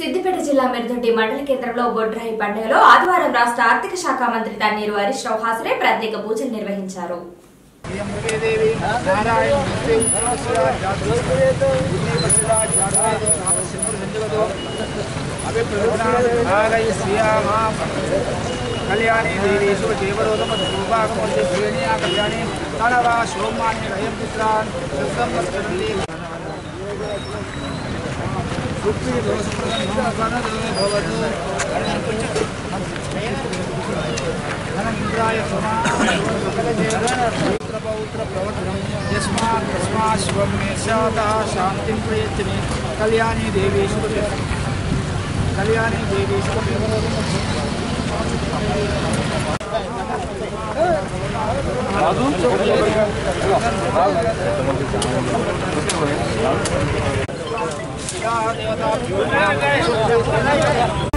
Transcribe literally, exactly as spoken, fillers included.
సిద్దిపేట జిల్లా మిర్దొడ్డి మండల కేంద్రంలో బొడ్రాయి పండుగలో ఆదివారం రాష్ట్ర ఆర్థిక శాఖ మంత్రి తన్నీరు హరీష్ రావు హాజరై ప్రత్యేక పూజలు నిర్వహించారు. कल्याणी देवी शुभ देवरोधम दुर्भागमते श्रेणिया कल्याणी तनवा शोमान्य रयम पुत्रान् शुद्धम वत्सरन्ति सुप्ति दोषप्रदं भवतु धनमिन्द्राय समा पुत्र पौत्र प्रवर्तनं यस्मात् तस्मात् शुभं मे स्यात् शान्तिं प्रयच्छति कल्याणी देवी शुभ कल्याणी देवी शुभ देवता